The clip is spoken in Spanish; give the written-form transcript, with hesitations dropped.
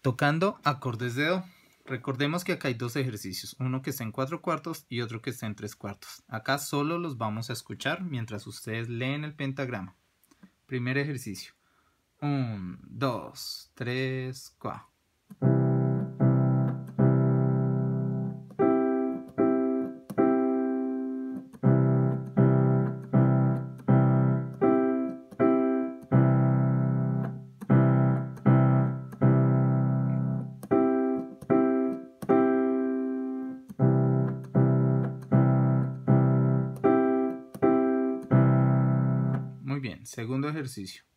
Tocando acordes de Do. Recordemos que acá hay dos ejercicios, uno que está en 4/4 y otro que está en 3/4. Acá solo los vamos a escuchar mientras ustedes leen el pentagrama. Primer ejercicio. 1, 2, 3, 4. Muy bien, segundo ejercicio.